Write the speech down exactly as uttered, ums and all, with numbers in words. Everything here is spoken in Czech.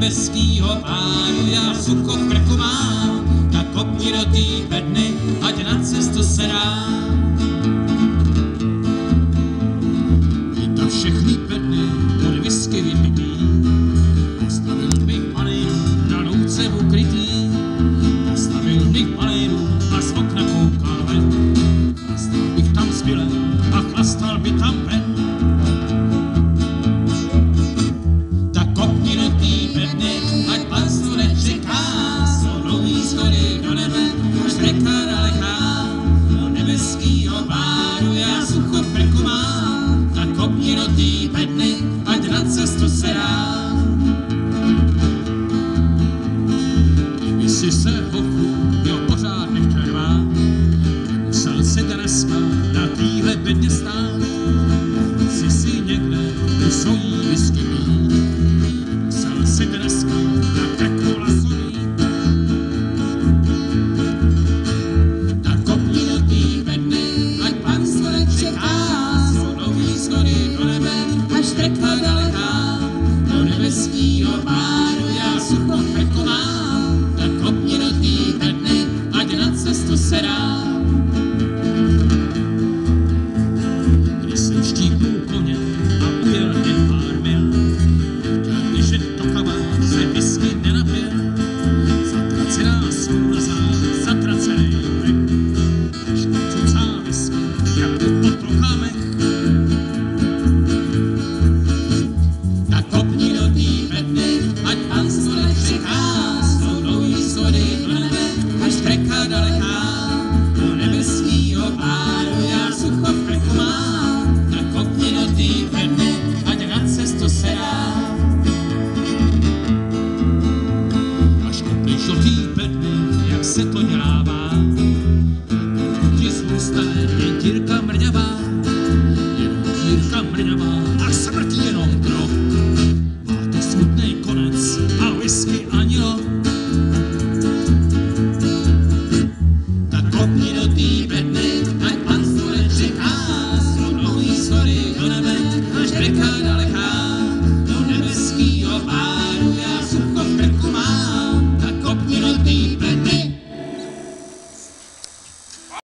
nebeskýho páru, já sucho v krku mám, tak kopni do tý bedny, ať na cestu se dá. I to všechny bedny od whisky vypitý, postavil bych panénu na louce ukrytý, postavil bych panénu a z okna koukal ven, chlastal bych tam zbyle a chlastal by tam ven. Tak kopni do tý bedny, ať pan tu nečeká, jsou dlouhý schody do nebe, až reka daleká, do nebeskýho páru já sucho v krku mám, tak kopni do tý bedny, ať na cestu